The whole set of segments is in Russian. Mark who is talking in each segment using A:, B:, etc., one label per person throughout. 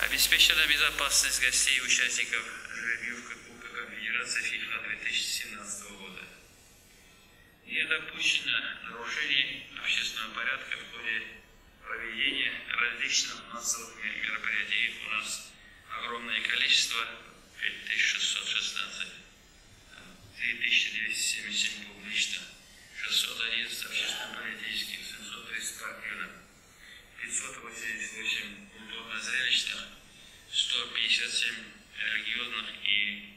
A: Обеспечена безопасность гостей и участников жеребьевки Кубка Конфедерации ФИФА 2017 года. Не допущено нарушений общественного порядка в ходе проведения различных массовых мероприятий. Их у нас огромное количество, 5616, 3277 публично, 611 общественно-политических, 730 спортивных, 588 культурно-зрелищных, 157 религиозных и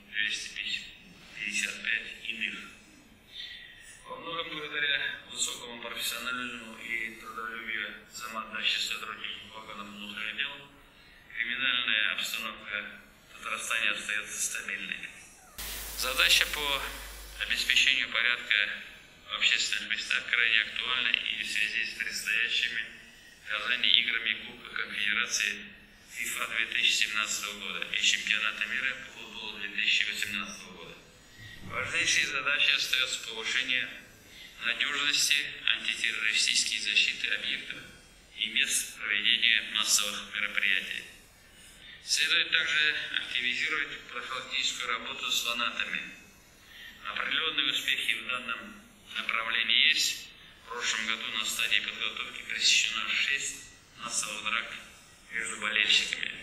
A: 255 иных. Во многом благодаря высокому профессионализму и трудолюбию самоотдачи сотрудников органов внутренних дел, криминальная обстановка в Татарстане остается стабильной. Задача по обеспечению порядка в общественных местах крайне актуальна и в связи с предстоящими в Казани играми Кубка Конфедерации ФИФА 2017 года и чемпионата мира по футболу 2018 года. Важнейшей задачей остается повышение надежности антитеррористической защиты объектов и мест проведения массовых мероприятий. Следует также активизировать профилактическую работу с фанатами. Определенные успехи в данном направлении есть. В прошлом году на стадии подготовки пресечено 6 массовых драк между болельщиками.